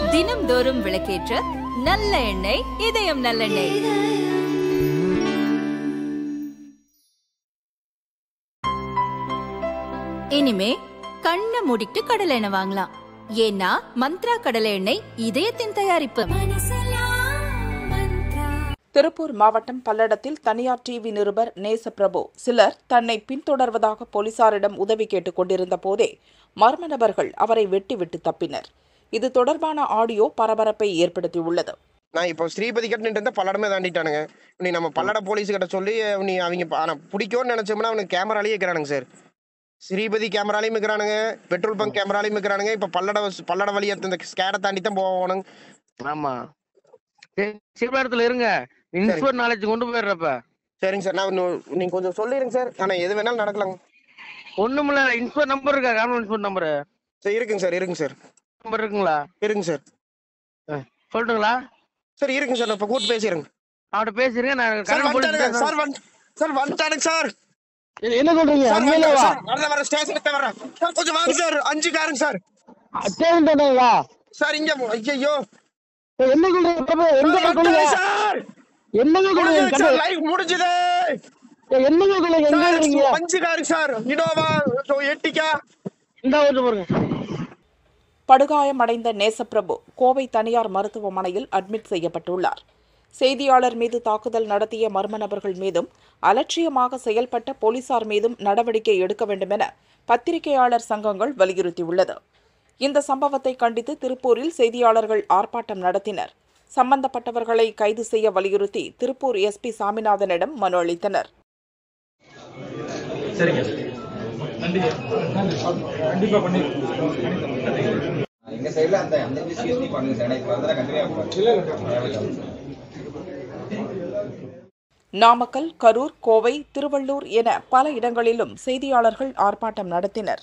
தினம்தோறும் விளக்கேற்ற நல்ல எண்ணெய் இதயம் நல்லெண்ணெய். இனிமே கண்ணை மூடிட்டு கடலை எண்ணெய் வாங்கலாம். ஏன்னா மந்த்ரா கடலை எண்ணெய் இதயத்தின் தயாரிப்பு. திருப்பூர் மாவட்டம் பல்லடத்தில் தனியார் டிவி நிருபர் நேசப்பிரபு சிலர் தன்னை பின்தொடர்வதாக போலீசாரிடம் உதவி கேட்டுக் கொண்டிருந்த போதே மர்ம நபர்கள் அவரை வெட்டிவிட்டு தப்பினர். இது தொடர்பான ஆடியோ பரபரப்பை ஏற்படுத்தியுள்ளது. நான் இப்போ ஸ்ரீபதி கட்டு பல்லடமே தாண்டிட்டானுங்க. நீ நம்ம பல்லட போலீஸ் கிட்ட சொல்லி நீ அவங்க பிடிக்கும்னு நினைச்சோம்னா அவனுக்கு கேமராலேயே இருக்கிறானுங்க சார். ஸ்ரீபதி கேமராலையும் இருக்கிறானுங்க, பெட்ரோல் பங்க் கேமராலையும் இருக்கிறானுங்க. இப்போ பல்லட வழியை இந்த ஸ்கேடை தாண்டி தான் போவானுங்க. ஆமா, சிவபுரத்துல இருங்க, இன்ஸ்போர்ட் நாலேஜ் கொண்டு போயிடுறப்ப. சரிங்க சார், நான் நீங்க கொஞ்சம் சொல்லிடுங்க சார். ஆனா எது வேணாலும் நடக்கலாங்க. ஒண்ணுமில்ல, இன்ஸ்போர்ட் நம்பர் இருக்கா? கார்மெண்ட் இன்ஸ்போர்ட் நம்பர் சார் இருக்குங்க சார். இருக்குங்க சார். நம்பர் இருக்குங்களா? இருக்குங்க சார். சொல்லட்டுங்களா சார்? இருக்குங்க சார். இப்போ கூட்டு பேசிடுங்க. அவட்ட பேசிருங்க. நான் சார் வந்துட்டானுங்க சார். என்ன சொல்றீங்க? வர ஸ்டேஷனுக்கு வரேன் சார். கொஞ்சம் வாங்க சார். 5 காருங்க சார். சார் இங்க ஐயோ என்ன சொல்றீங்க சார்? என்னங்க சொல்றீங்க? லைவ் முடிஞ்சது. என்னங்க சொல்றீங்க? 5 காருங்க சார். இனோவா எட்டிக்கா. இந்த வந்து பாருங்க. படுகாயமடைந்த நேசப்பிரபு கோவை தனியார் மருத்துவமனையில் அட்மிட் செய்யப்பட்டுள்ளார். செய்தியாளர் மீது தாக்குதல் நடத்திய மர்ம நபர்கள் மீதும் அலட்சியமாக செயல்பட்ட போலீசார் மீதும் நடவடிக்கை எடுக்க வேண்டும் என பத்திரிகையாளர் சங்கங்கள் வலியுறுத்தியுள்ளது. இந்த சம்பவத்தை கண்டித்து திருப்பூரில் செய்தியாளர்கள் ஆர்ப்பாட்டம் நடத்தினர். சம்பந்தப்பட்டவர்களை கைது செய்ய வலியுறுத்தி திருப்பூர் எஸ்பி சாமிநாதனிடம் மனு அளித்தனர். நாமக்கல், கரூர், கோவை, திருவள்ளூர் என பல இடங்களிலும் செய்தியாளர்கள் ஆர்ப்பாட்டம் நடத்தினர்.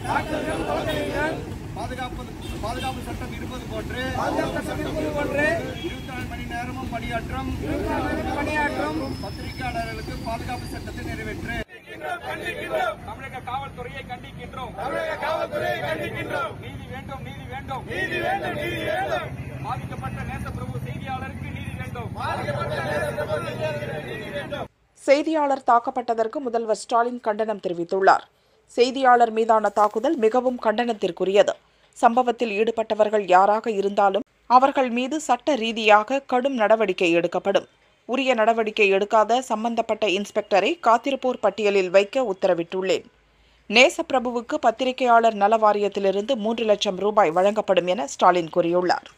பாதுகாப்பு சட்டம் இருப்பது போன்று 24 மணி நேரமும் பணியாற்றும் பத்திரிகையாளர்களுக்கு பாதுகாப்பு சட்டத்தை நிறைவேற்று. தமிழக காவல்துறையை கண்டிக்கின்றோம். நீதி வேண்டும், நீதி வேண்டும், நீதி வேண்டும், நீதி வேண்டும். பாதிக்கப்பட்ட நேசப்பிரபு செய்தியாளருக்கு நீதி வேண்டும். செய்தியாளர் தாக்கப்பட்டதற்கு முதல்வர் ஸ்டாலின் கண்டனம் தெரிவித்துள்ளார். செய்தியாளர் மீதான தாக்குதல் மிகவும் கண்டனத்திற்குரியது. சம்பவத்தில் ஈடுபட்டவர்கள் யாராக இருந்தாலும் அவர்கள் மீது சட்ட ரீதியாக கடும் நடவடிக்கை எடுக்கப்படும். உரிய நடவடிக்கை எடுக்காத சம்பந்தப்பட்ட இன்ஸ்பெக்டரை காத்திருப்போர் பட்டியலில் வைக்க உத்தரவிட்டுள்ளேன். நேசப்பிரபுவுக்கு பத்திரிகையாளர் நல வாரியத்திலிருந்து 3 லட்சம் ரூபாய் வழங்கப்படும் என ஸ்டாலின் கூறியுள்ளார்.